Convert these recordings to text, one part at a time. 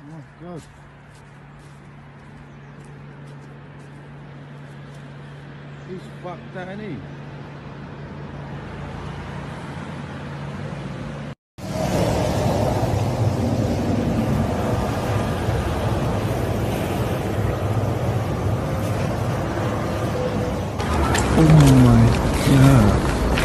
my god. He's fucked that, ain't he? Oh my god.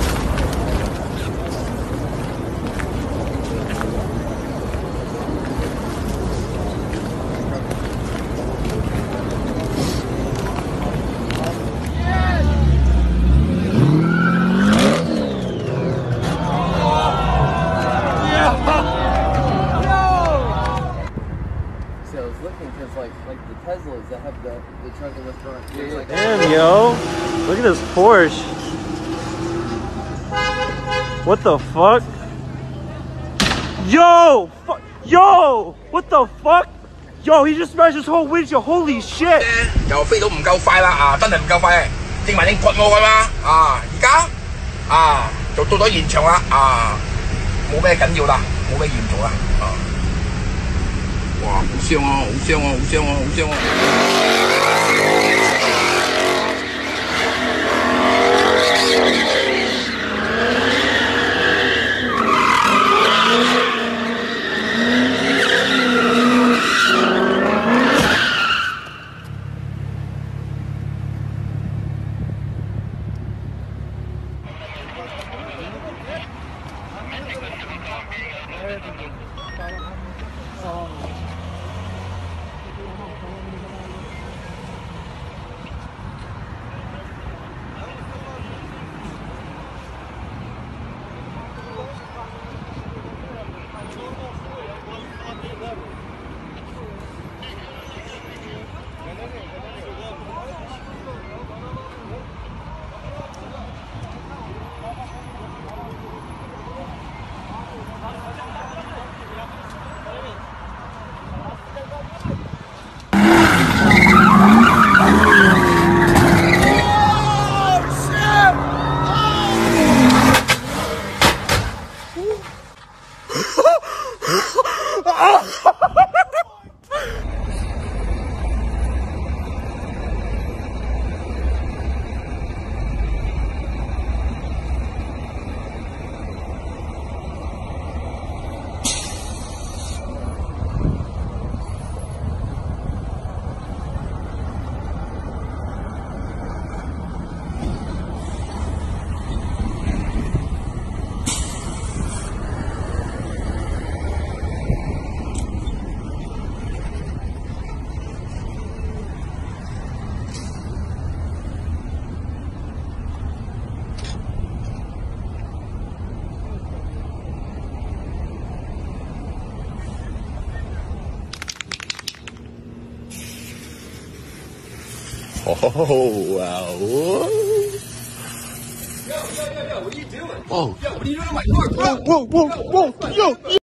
Like the Teslas that have the trunk in the front. Yeah, like damn, yo. Look at this Porsche. What the fuck? Yo! Yo! What the fuck? Yo, he just smashed his whole windshield. Holy shit! 又飛到唔夠快啦啊！真係唔夠快，正話你掘我㗎嘛啊！而家啊就到咗現場啦啊！冇咩緊要啦，冇咩嚴重啦啊！ 哇！好傷啊！好傷啊！好傷啊！好傷啊！Oh, wow. Yo, what are you doing? Oh. Yo, what are you doing to my car, bro? Whoa, yo.